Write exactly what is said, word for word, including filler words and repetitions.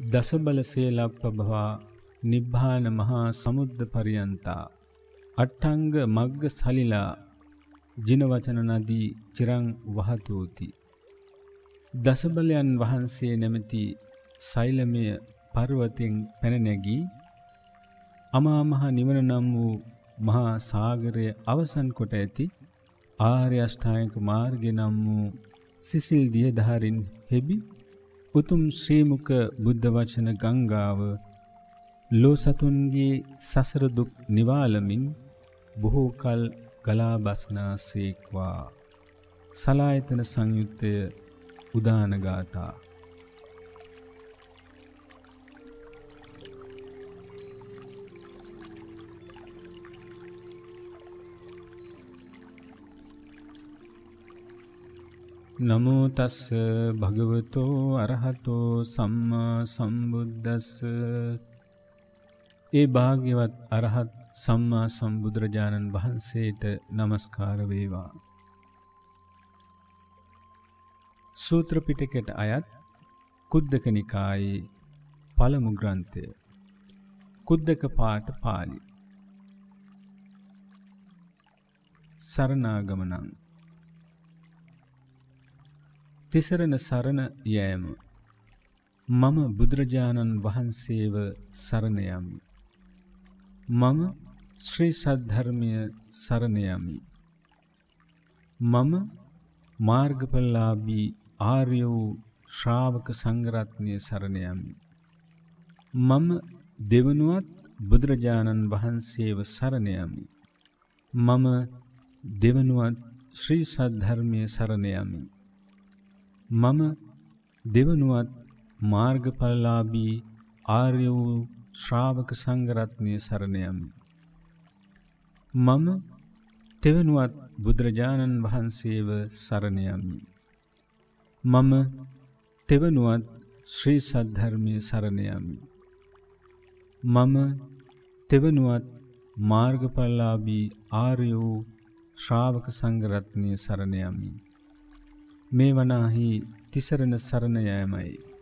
දසබල සේලප්පභවා නිබ්බාන මහා සමුද්ද පරියන්තා අට්ඨංග මග්ග සලිලා ජිනවචන නදී චිරං වහතෝති. දසබලයන් වහන්සේ නැමැති සෛලමය පර්වතෙන් පැන නැගී අමා මහ නිවන නම් වූ මහා සාගරය අවසන් කොට ඇති ආර්ය අෂ්ටාංගික මාර්ගය නම් වූ සිසිල් දියධාරින් හෙබි උතුම් ශ්‍රී මුක බුද්ධ වචන ගංගාව ලෝ සතුන්ගේ සසර දුක් නිවාලමින් බොහෝ කල් ගලා බස්නාසේක්වා. සලායතන සංයුත්තය උදාන ගාථා. නමෝ තස්ස භගවතෝ අරහතෝ සම්මා සම්බුද්දස්ස. ඒ භාග්‍යවත් අරහත් සම්මා සම්බුදුරජාණන් වහන්සේට නමස්කාර වේවා. සූත්‍ර පිටකයට අයත් කුද්දක නිකායේ පළමු ග්‍රන්ථය කුද්දක පාඨ පාළි. සරණාගමනං. තිසරණ සරණ යෑම. මම බුදුරජාණන් වහන්සේව සරණ යමි. මම ශ්‍රී සද්ධර්මය සරණ යමි. මම මාර්ගඵලලාභී ආර්ය වූ ශ්‍රාවක සංඝරත්නය සරණ යමි. මම දෙවනුවත් බුදුරජාණන් වහන්සේව සරණ යමි. මම දෙවනුවත් ශ්‍රී සද්ධර්මය සරණ යමි. මම දෙවනුවත් මාර්ගඵලලාභී ආර්ය වූ ශ්‍රාවක සංඝරත්නය සරණ යමි. මම තෙවනුවත් බුදුරජාණන් වහන්සේව සරණ යමි. මම තෙවනුවත් ශ්‍රී සද්ධර්මය සරණ යමි. මම තෙවනුවත් මාර්ගඵලලාභී ආර්ය වූ ශ්‍රාවක සංඝරත්නය සරණ යමි. මේ වනාහි තිසරණ සරණ යෑමයි.